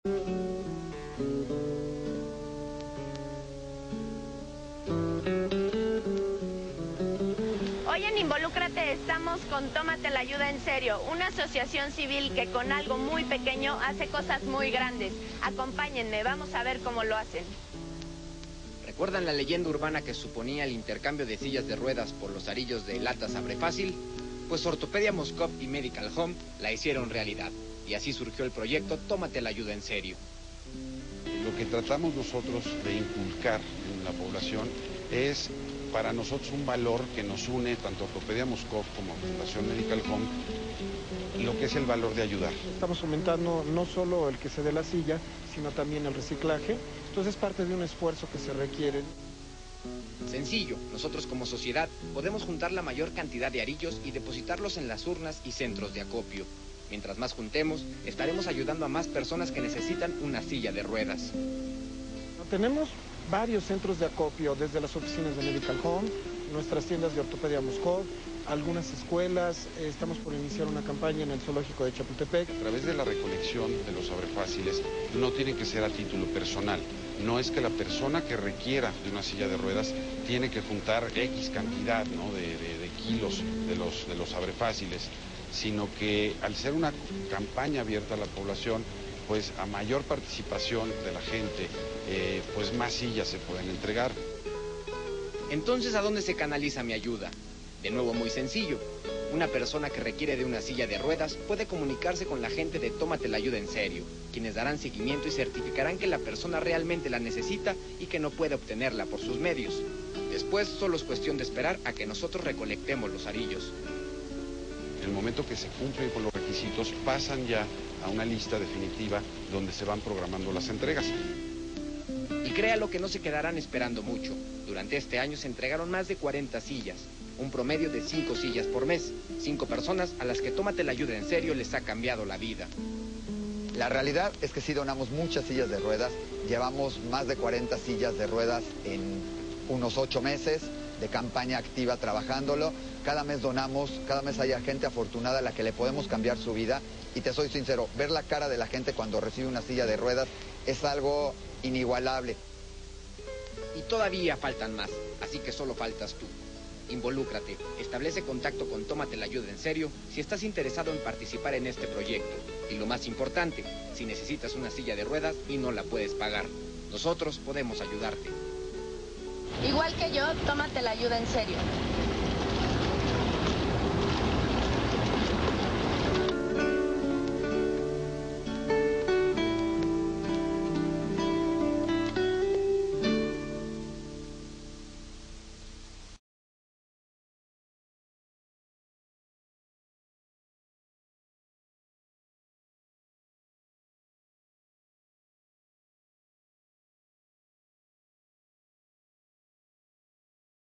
Hoy en Involúcrate estamos con Tómate la Ayuda en Serio, una asociación civil que con algo muy pequeño hace cosas muy grandes. Acompáñenme, vamos a ver cómo lo hacen. ¿Recuerdan la leyenda urbana que suponía el intercambio de sillas de ruedas por los arillos de latas Abre Fácil? Pues Ortopedia Moscov y Medical Home la hicieron realidad. Y así surgió el proyecto Tómate la Ayuda en Serio. Lo que tratamos nosotros de inculcar en la población es para nosotros un valor que nos une tanto a Ortopedia Moscov como a Fundación Medical Home, lo que es el valor de ayudar. Estamos fomentando no solo el que se dé la silla, sino también el reciclaje. Entonces es parte de un esfuerzo que se requiere. Sencillo, nosotros como sociedad podemos juntar la mayor cantidad de arillos y depositarlos en las urnas y centros de acopio. Mientras más juntemos, estaremos ayudando a más personas que necesitan una silla de ruedas. Tenemos varios centros de acopio, desde las oficinas de Medical Home, nuestras tiendas de Ortopedia Moscov, algunas escuelas. Estamos por iniciar una campaña en el zoológico de Chapultepec. A través de la recolección de los abrefáciles no tiene que ser a título personal. No es que la persona que requiera de una silla de ruedas tiene que juntar X cantidad, ¿no?, de kilos de los abrefáciles, sino que al ser una campaña abierta a la población, pues a mayor participación de la gente, pues más sillas se pueden entregar. Entonces, ¿a dónde se canaliza mi ayuda? De nuevo, muy sencillo. Una persona que requiere de una silla de ruedas puede comunicarse con la gente de Tómate la Ayuda en Serio, quienes darán seguimiento y certificarán que la persona realmente la necesita y que no puede obtenerla por sus medios. Después, solo es cuestión de esperar a que nosotros recolectemos los arillos. En el momento que se cumplen con los requisitos, pasan ya a una lista definitiva donde se van programando las entregas. Y créalo que no se quedarán esperando mucho. Durante este año se entregaron más de 40 sillas, un promedio de 5 sillas por mes. 5 personas a las que Tómate la Ayuda en Serio les ha cambiado la vida. La realidad es que sí donamos muchas sillas de ruedas. Llevamos más de 40 sillas de ruedas en unos 8 meses de campaña activa trabajándolo. Cada mes donamos, cada mes hay gente afortunada a la que le podemos cambiar su vida. Y te soy sincero, ver la cara de la gente cuando recibe una silla de ruedas es algo inigualable. Y todavía faltan más, así que solo faltas tú. Involúcrate, establece contacto con Tómate la Ayuda en Serio si estás interesado en participar en este proyecto. Y lo más importante, si necesitas una silla de ruedas y no la puedes pagar, nosotros podemos ayudarte. Igual que yo, Tómate la Ayuda en Serio.